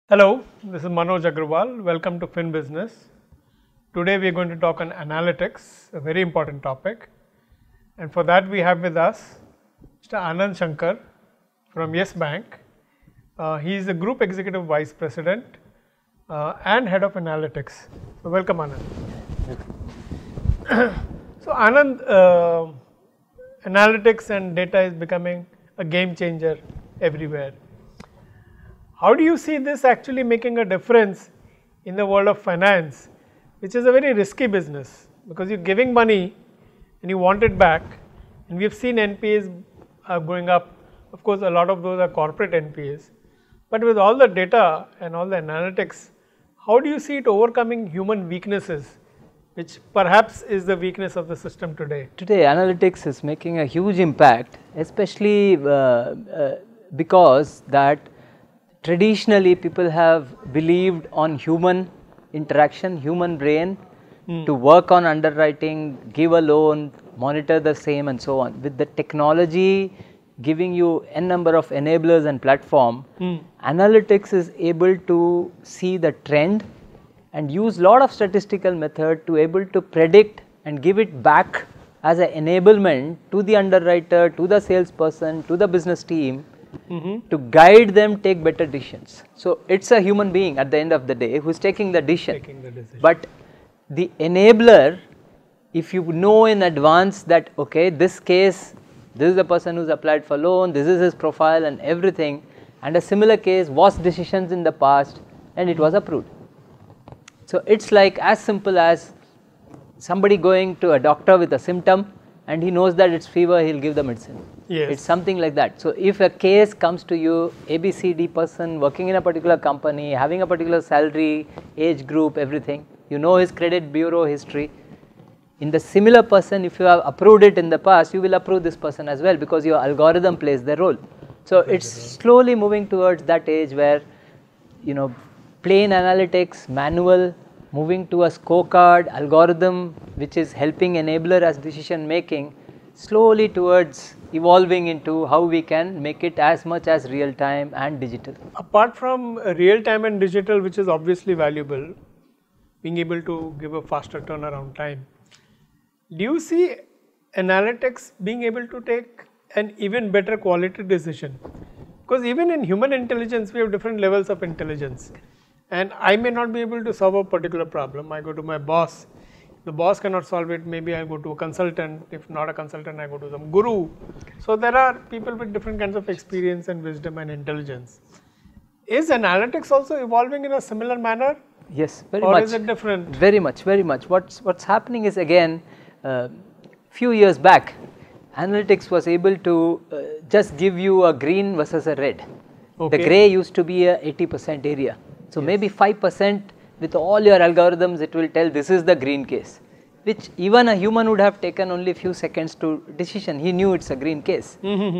Hello, this is Manoj Agrawal. Welcome to Fin Business. Today we are going to talk on analytics, a very important topic. And for that we have with us Mr. Anand Shankar from Yes Bank. He is the Group Executive Vice President and Head of Analytics. So welcome Anand. So Anand, analytics and data is becoming a game changer everywhere. How do you see this actually making a difference in the world of finance, which is a very risky business because you're giving money and you want it back, and we have seen NPAs going up. Of course, a lot of those are corporate NPAs, but with all the data and all the analytics, how do you see it overcoming human weaknesses, which perhaps is the weakness of the system today? Today, analytics is making a huge impact, especially because that traditionally people have believed on human interaction, human brain to work on underwriting, give a loan, monitor the same and so on. With the technology giving you n number of enablers and platform, analytics is able to see the trend and use lot of statistical method to able to predict and give it back as an enablement to the underwriter, to the salesperson, to the business team, to guide them take better decisions. So it's a human being at the end of the day who is taking the decision. But the enabler, if you know in advance that okay, this case, this is the person who's applied for loan, this is his profile and everything, and a similar case was decisions in the past and it was approved. So it's like as simple as somebody going to a doctor with a symptom and he knows that it's fever, he'll give the medicine. Yes. It's something like that. So if a case comes to you, ABCD person working in a particular company, having a particular salary, age group, everything, you know his credit bureau history. In the similar person, if you have approved it in the past, you will approve this person as well because your algorithm plays the role. So it's slowly moving towards that age where, you know, plain analytics, manual, moving to a scorecard, algorithm which is helping enabler as decision making, slowly towards evolving into how we can make it as much as real time and digital. Apart from real time and digital, which is obviously valuable, being able to give a faster turnaround time, do you see analytics being able to take an even better quality decision? Because even in human intelligence, we have different levels of intelligence. And I may not be able to solve a particular problem. I go to my boss. The boss cannot solve it. Maybe I go to a consultant. If not a consultant, I go to some guru. So there are people with different kinds of experience and wisdom and intelligence. Is analytics also evolving in a similar manner? Yes, very much. Or is it different? Very much, very much. What's happening is again, few years back, analytics was able to just give you a green versus a red. Okay. The gray used to be a 80% area. So maybe 5% with all your algorithms, it will tell this is the green case, which even a human would have taken only a few seconds to decision. He knew it's a green case.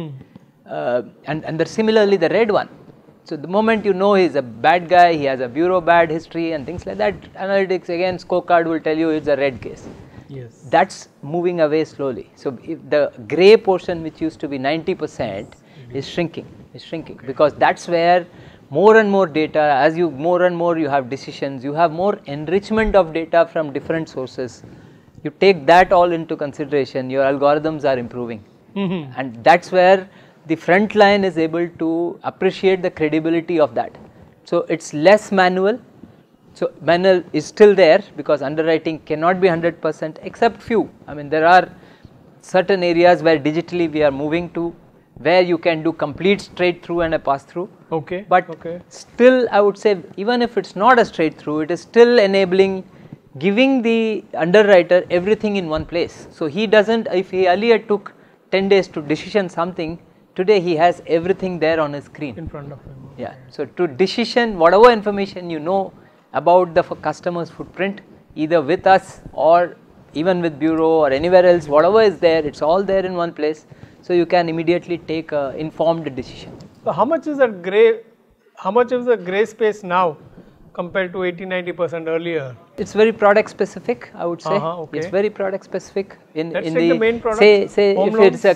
And similarly the red one. So the moment you know he's a bad guy, he has a bureau bad history and things like that, analytics again scorecard will tell you it's a red case. Yes. That's moving away slowly. So if the gray portion which used to be 90% is shrinking because that's where more and more data, as you more and more you have decisions, you have more enrichment of data from different sources. You take that all into consideration, your algorithms are improving. And that's where the front line is able to appreciate the credibility of that. So it's less manual. So manual is still there because underwriting cannot be 100% except few. I mean there are certain areas where digitally we are moving to, where you can do complete straight through and a pass through. Okay. But still I would say even if it's not a straight through, it is still enabling, giving the underwriter everything in one place. So he doesn't, if he earlier took 10 days to decision something, today he has everything there on his screen. In front of him. Yeah. So to decision, whatever information you know about the customer's footprint, either with us or even with bureau or anywhere else, whatever is there, it's all there in one place. So you can immediately take an informed decision. So how much is that gray? How much is the gray space now compared to 80-90% earlier? It's very product specific, I would say. Okay. It's very product specific. Let's take the main product, say home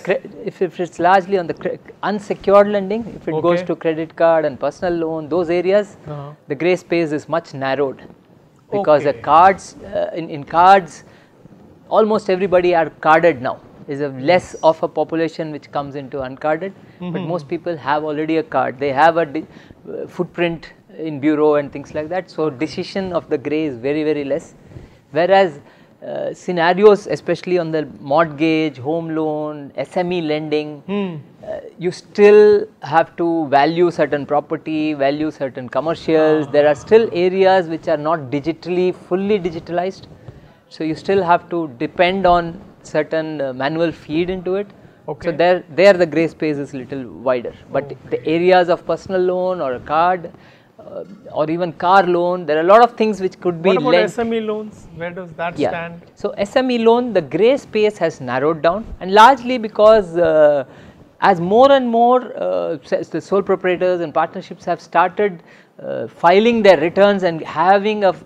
if it's largely on the unsecured lending, if it goes to credit card and personal loan, those areas, the gray space is much narrowed, because the cards in cards, almost everybody are carded now. There is a less of a population which comes into uncarded, but most people have already a card. They have a footprint in bureau and things like that. So decision of the gray is very less, whereas scenarios, especially on the mortgage, home loan, SME lending, you still have to value certain property, value certain commercials. There are still areas which are not fully digitalized, so you still have to depend on certain manual feed into it. So there the gray space is little wider, but the areas of personal loan or a card or even car loan, there are a lot of things which could be lent. What about SME loans? Where does that stand? So SME loan, the gray space has narrowed down, and largely because as more and more the sole proprietors and partnerships have started filing their returns and having a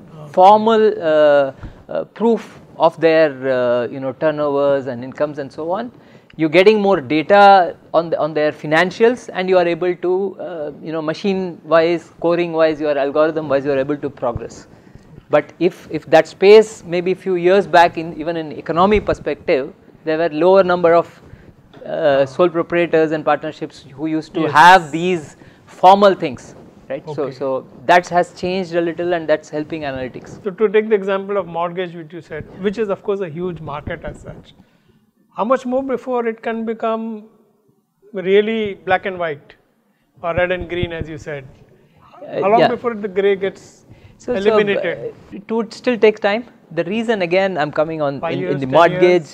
formal proof of their turnovers and incomes and so on, you're getting more data on their financials, and you are able to machine wise, scoring wise, your algorithm wise, you are able to progress. But if that space maybe a few years back, even in economy perspective, there were lower number of sole proprietors and partnerships who used to have these formal things, right? So that has changed a little, and that's helping analytics. So to take the example of mortgage, which you said, which is of course a huge market as such, how much more before it can become really black and white or red and green, as you said? How long before the gray gets eliminated? It would still take time. The reason, again, I'm coming on 5 years, in the mortgage.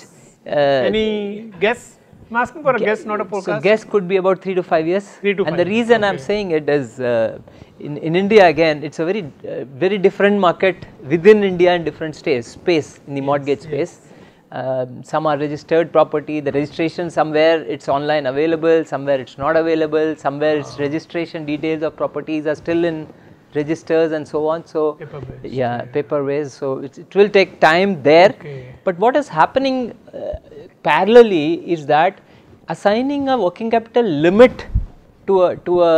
Any guess? I'm asking for a guess, not a forecast. So guess could be about 3 to 5 years. 3 to 5 and the reason I'm saying it is in India, again, it's a very different market within India and different space in the mortgage space. Some are registered property, the registration somewhere it's online available, somewhere it's not available, somewhere its registration details of properties are still in registers and so on. So paper-based. Paper-based. So it will take time there. But what is happening parallelly is that assigning a working capital limit to a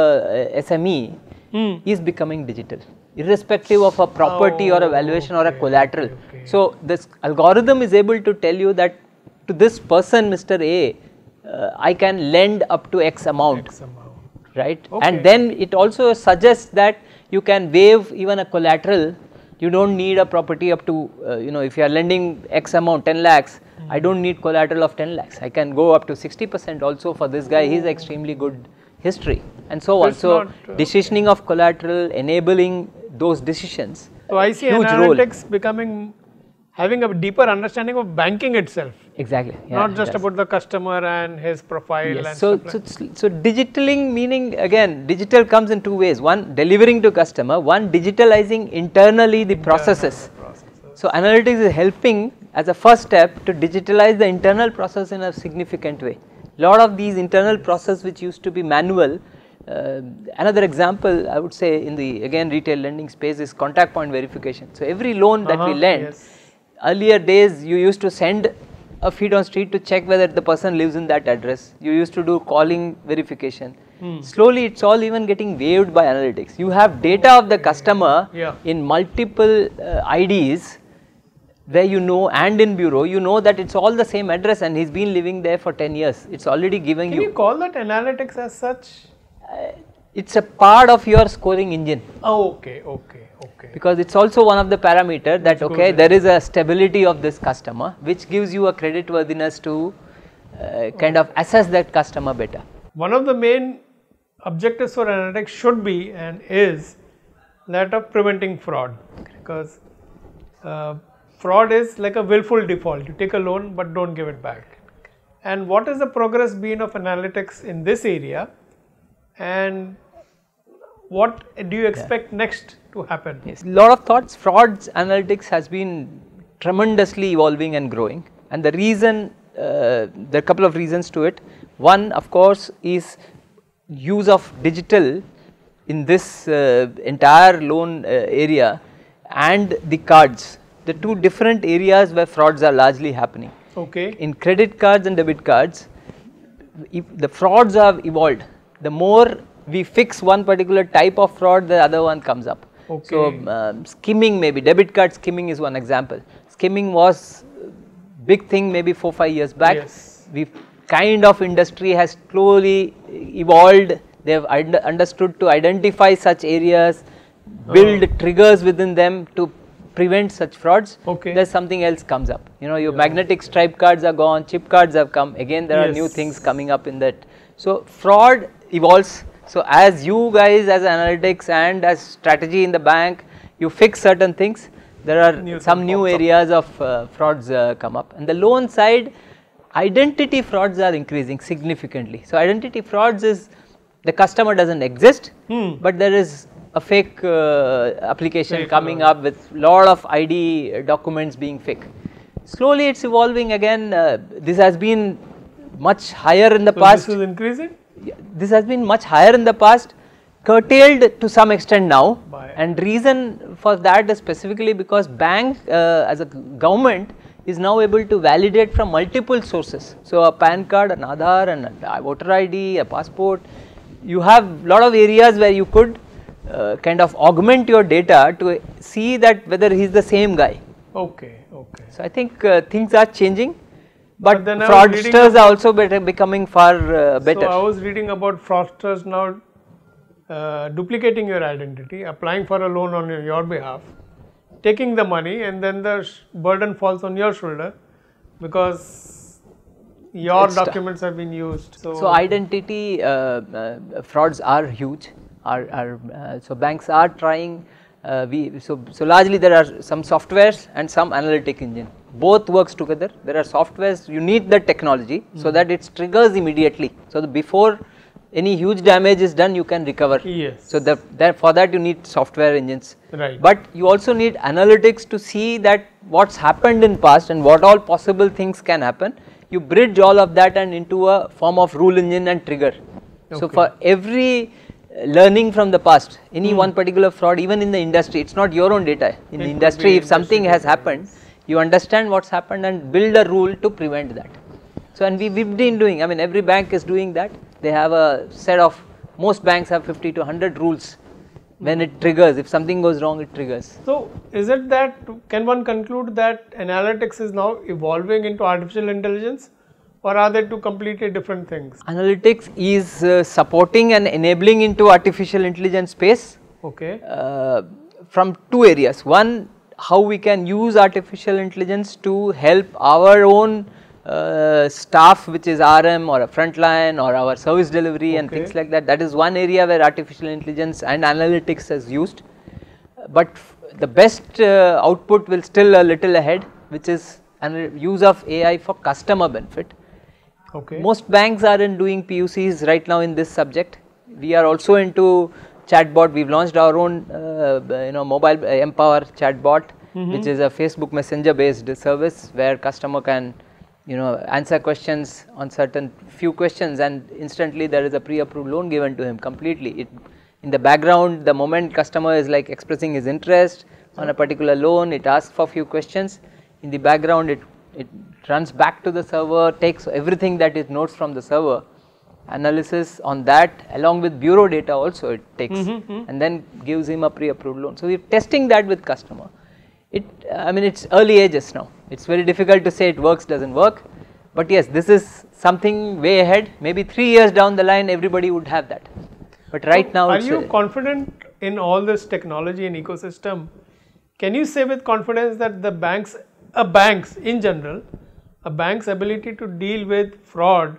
SME is becoming digital, irrespective of a property or a valuation or a collateral. So this algorithm is able to tell you that to this person, Mr. A, I can lend up to X amount, right? And then it also suggests that you can waive even a collateral. You don't need a property up to, if you are lending X amount, 10 lakhs, I don't need collateral of 10 lakhs. I can go up to 60% also for this guy. He's extremely good history and so on. So decisioning of collateral, enabling those decisions. So I see analytics having a deeper understanding of banking itself. Exactly. Not just about the customer and his profile. And so digitaling, meaning again, digital comes in two ways. One, delivering to customer. One, digitalizing internally the processes. So analytics is helping as a first step to digitalize the internal process in a significant way. Lot of these internal process which used to be manual. Another example I would say in the retail lending space is contact point verification. So every loan that we lend, earlier days you used to send a feed on street to check whether the person lives in that address. You used to do calling verification. Slowly it's all even getting waived by analytics. You have data of the customer in multiple IDs where and in bureau, that it's all the same address and he's been living there for 10 years. It's already giving you. Can you call that analytics as such? It's a part of your scoring engine. Okay. Because it's also one of the parameters that there is a stability of this customer, which gives you a credit worthiness to kind of assess that customer better. One of the main objectives for analytics should be and is that of preventing fraud, because fraud is like a willful default. You take a loan but don't give it back. And what is the progress been of analytics in this area, and what do you expect next to happen? Yes, a lot of thoughts. Frauds analytics has been tremendously evolving and growing, and the reason, there are a couple of reasons to it. One, of course, is use of digital in this entire loan area and the cards. the two different areas where frauds are largely happening. Okay. In credit cards and debit cards, if the frauds have evolved. The more we fix one particular type of fraud, the other one comes up. Okay. So skimming, maybe debit card skimming is one example. Skimming was big thing maybe 4-5 years back. Yes. We kind of industry has slowly evolved. They have understood to identify such areas, build triggers within them to prevent such frauds. Okay. There's something else comes up. You know, your magnetic stripe cards are gone, chip cards have come. Again, there are new things coming up in that. So fraud evolves. So as you guys, as analytics and as strategy in the bank, you fix certain things. There are some new areas of frauds come up. And the loan side, identity frauds are increasing significantly. So identity frauds is the customer doesn't exist, but there is a fake application coming up with lot of ID documents being fake. Slowly it's evolving again. This has been much higher in the past. This is increasing? This has been much higher in the past, curtailed to some extent now, and reason for that is specifically because bank as a government is now able to validate from multiple sources. So a PAN card, an Aadhaar, and a voter ID, a passport. You have lot of areas where you could kind of augment your data to see that whether he is the same guy. Okay, okay. So I think things are changing, but then fraudsters are also becoming far better. So I was reading about fraudsters now duplicating your identity, applying for a loan on your behalf, taking the money, and then the burden falls on your shoulder because your documents have been used. So identity frauds are huge. So banks are trying. So largely there are some softwares and some analytic engine. Both works together. There are softwares, you need the technology so that it triggers immediately. So before any huge damage is done, you can recover. Yes. So for that you need software engines. Right. But you also need analytics to see that what's happened in past and what all possible things can happen. You bridge all of that and into a form of rule engine and trigger. Okay. So for every learning from the past, any one particular fraud, even in the industry, it's not your own data. In the industry, if something has happened, you understand what's happened and build a rule to prevent that. So and we've been doing, I mean every bank is doing that. They have a set of, most banks have 50 to 100 rules. When it triggers, if something goes wrong, it triggers. So is it that, can one conclude that analytics is now evolving into artificial intelligence, or are they two completely different things? Analytics is supporting and enabling into artificial intelligence space. Okay. From two areas. One, how we can use artificial intelligence to help our own staff, which is RM or a frontline or our service delivery and things like that. That is one area where artificial intelligence and analytics is used. But the best output will still a little ahead, which is use of AI for customer benefit. Okay. Most banks are in doing POCs right now in this subject. We are also into chatbot. We've launched our own mobile Empower chatbot, which is a Facebook Messenger based service where customer can answer questions on certain few questions, and instantly there is a pre-approved loan given to him completely. In the background, the moment customer is like expressing his interest on a particular loan, it asks for few questions. In the background, it runs back to the server, takes everything that it notes from the server, analysis on that along with bureau data also it takes, and then gives him a pre-approved loan. So we are testing that with customer. I mean it's early ages now. It's very difficult to say it works, doesn't work, but yes, this is something way ahead. Maybe 3 years down the line everybody would have that, but right now are you confident in all this technology and ecosystem? Can you say with confidence that the banks in general, a bank's ability to deal with fraud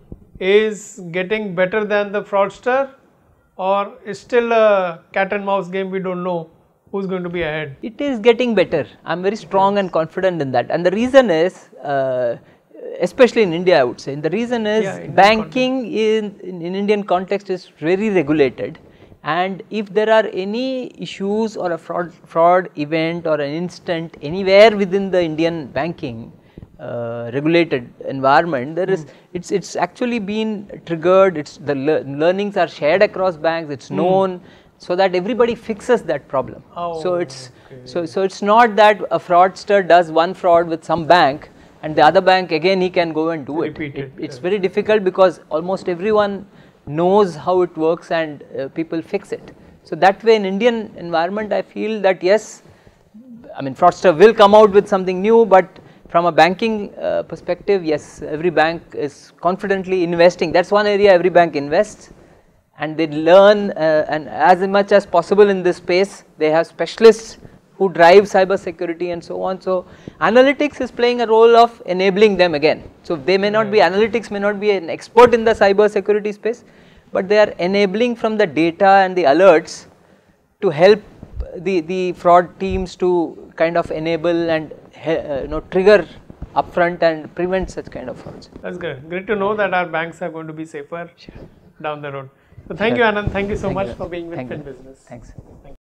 is getting better than the fraudster, or is still a cat and mouse game? We don't know who's going to be ahead. It is getting better. I'm very strong and confident in that, and the reason is especially in India, I would say, the reason is banking in Indian context is very regulated, and if there are any issues or a fraud event or an incident anywhere within the Indian banking regulated environment, there is it's actually been triggered. It's the learnings are shared across banks. It's known. so that everybody fixes that problem. Oh, So it's okay. so it's not that a fraudster does one fraud with some bank and the other bank again he can go and do Repeat it, It's yes. very difficult because almost everyone knows how it works and people fix it. So that way in Indian environment I feel that yes, I mean fraudster will come out with something new, but from a banking perspective, yes, every bank is confidently investing. That's one area every bank invests, and they learn and as much as possible in this space. They have specialists who drive cyber security and so on. So analytics is playing a role of enabling them again. So they may not be, analytics may not be an expert in the cyber security space, but they are enabling from the data and the alerts to help the fraud teams to kind of enable and trigger upfront and prevent such kind of frauds. That's good. Great to know that our banks are going to be safer down the road. So thank you, Anand. Thank you so much for being with Thank you. FinBusiness. Thanks.